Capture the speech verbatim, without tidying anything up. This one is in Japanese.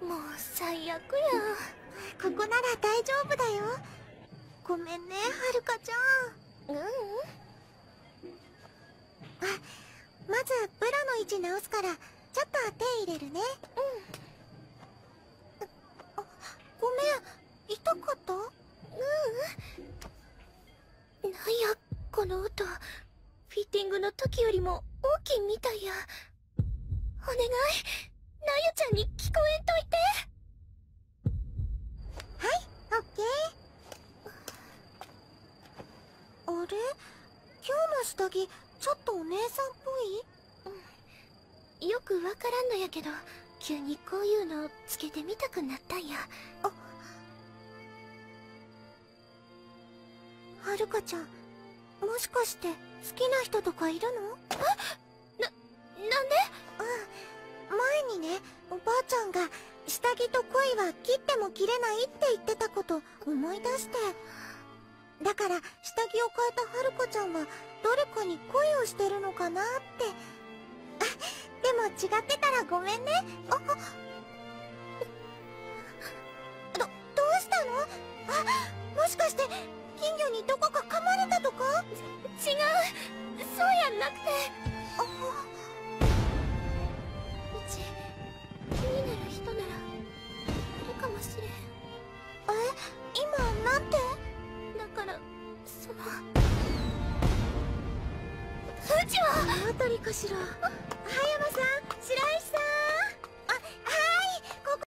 もう最悪や。 ここなら大丈夫だよ。ごめんね、はるかちゃん。 ううん。 あ、まずブラの位置直すからちょっと手入れるね。うん。あ、ごめん、痛かった？ううん。なんやこの音、フィッティングの時よりも大きいみたいや。お願い、なゆちゃんに聞こえんといて。 はい、オッケー。あれ、今日の下着ちょっとお姉さんっぽい？ うん、よくわからんのやけど、急にこういうのつけてみたくなったんや。 あ、はるかちゃん、もしかして好きな人とかいるの？ あ、な、なんで？ うん、前にね、おばあちゃんが下着と恋は切っても切れないって言ってたこと思い出して。だから下着を変えたはるかちゃんは誰かに恋をしてるのかなって。あ、でも違ってたらごめんね。あ、ど、どうしたの？あ、もしかして金魚にどこか噛まれたとか？ 違う、そうやんなくて。 あ、 うち気になる人ならいるかもしれん。 え、今なんて？ だからそのうちはあたりかしら。